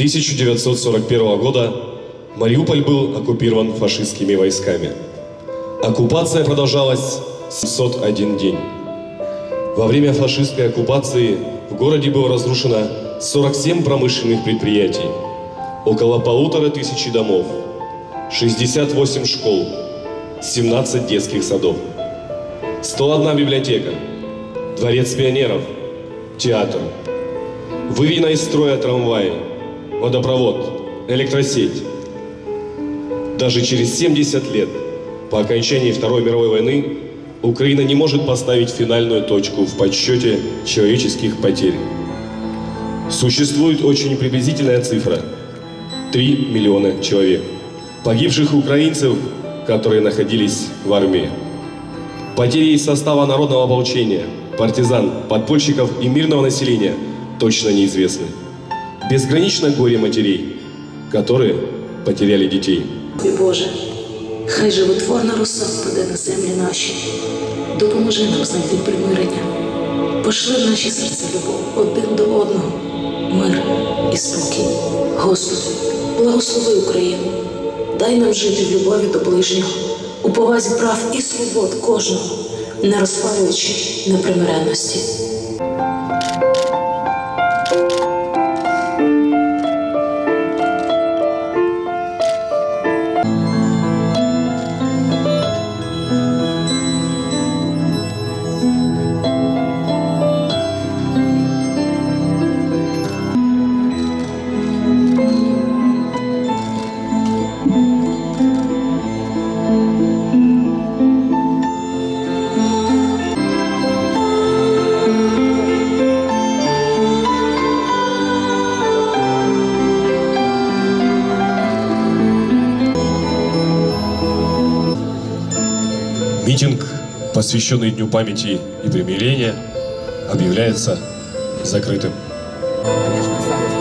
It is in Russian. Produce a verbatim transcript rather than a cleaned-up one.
тысяча девятьсот сорок первого года Мариуполь был оккупирован фашистскими войсками. Оккупация продолжалась семьсот один день. Во время фашистской оккупации в городе было разрушено сорок семь промышленных предприятий, около полутора тысячи домов, шестьдесят восемь школ, семнадцать детских садов, сто одна библиотека, дворец пионеров, театр. Выведено из строя трамваи, водопровод, электросеть. Даже через семьдесят лет по окончании Второй мировой войны Украина не может поставить финальную точку в подсчете человеческих потерь. Существует очень приблизительная цифра – три миллиона человек, погибших украинцев, которые находились в армии. Потери из состава народного ополчения, партизан, подпольщиков и мирного населения точно неизвестны. Безгранично горе матерей, которые потеряли детей. Боже, хай животворна роса впаде на землі наші. Допоможи нам знайти примирення. Пошли в наші серця любов один до одного, мир і спокій. Господи, благослови Україну. Дай нам жити в любові до ближнього, у повазі прав і свобод кожного, не розпалюючи непримиренності. Митинг, посвященный Дню памяти и примирения, объявляется закрытым. Конечно,